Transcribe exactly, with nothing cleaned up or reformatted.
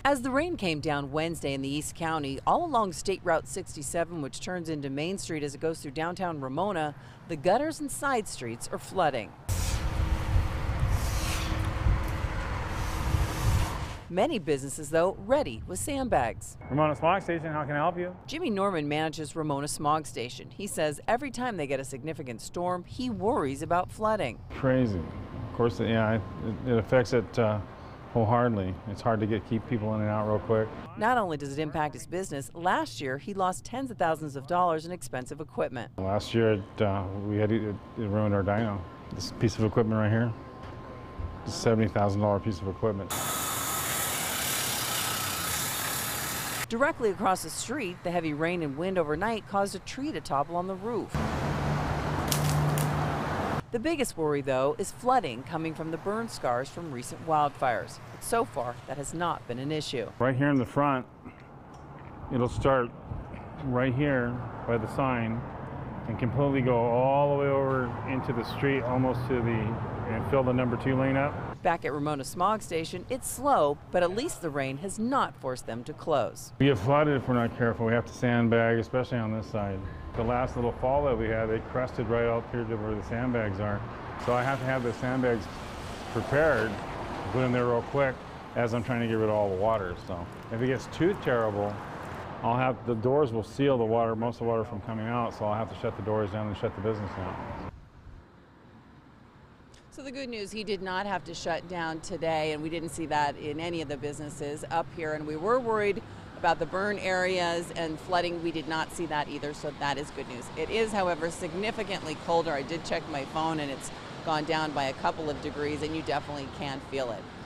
As the rain came down Wednesday in the East County, all along State Route sixty-seven, which turns into Main Street as it goes through downtown Ramona, the gutters and side streets are flooding. Many businesses, though, ready with sandbags. Ramona Smog Station, how can I help you? Jimmy Norman manages Ramona Smog Station. He says every time they get a significant storm, he worries about flooding. Crazy. Of course, yeah, it, it affects it uh, wholeheartedly. It's hard to get keep people in and out real quick. Not only does it impact his business, last year he lost tens of thousands of dollars in expensive equipment. Last year, it, uh, we had it, it ruined our dyno. This piece of equipment right here, a seventy thousand dollar piece of equipment. Directly across the street, the heavy rain and wind overnight caused a tree to topple on the roof. The biggest worry, though, is flooding coming from the burn scars from recent wildfires. But so far, that has not been an issue. Right here in the front, it'll start right here by the sign and completely go all the way over into the street, almost to the, and fill the number two lane up. Back at Ramona Smog Station, it's slow, but at least the rain has not forced them to close. We get flooded if we're not careful. We have to sandbag, especially on this side. The last little fall that we had, they crusted right up here to where the sandbags are. So I have to have the sandbags prepared, put them there real quick as I'm trying to get rid of all the water. So if it gets too terrible, I'll have, the doors will seal the water, most of the water from coming out, so I'll have to shut the doors down and shut the business down. So the good news, he did not have to shut down today, and we didn't see that in any of the businesses up here. And we were worried about the burn areas and flooding. We did not see that either, so that is good news. It is, however, significantly colder. I did check my phone, and it's gone down by a couple of degrees, and you definitely can feel it.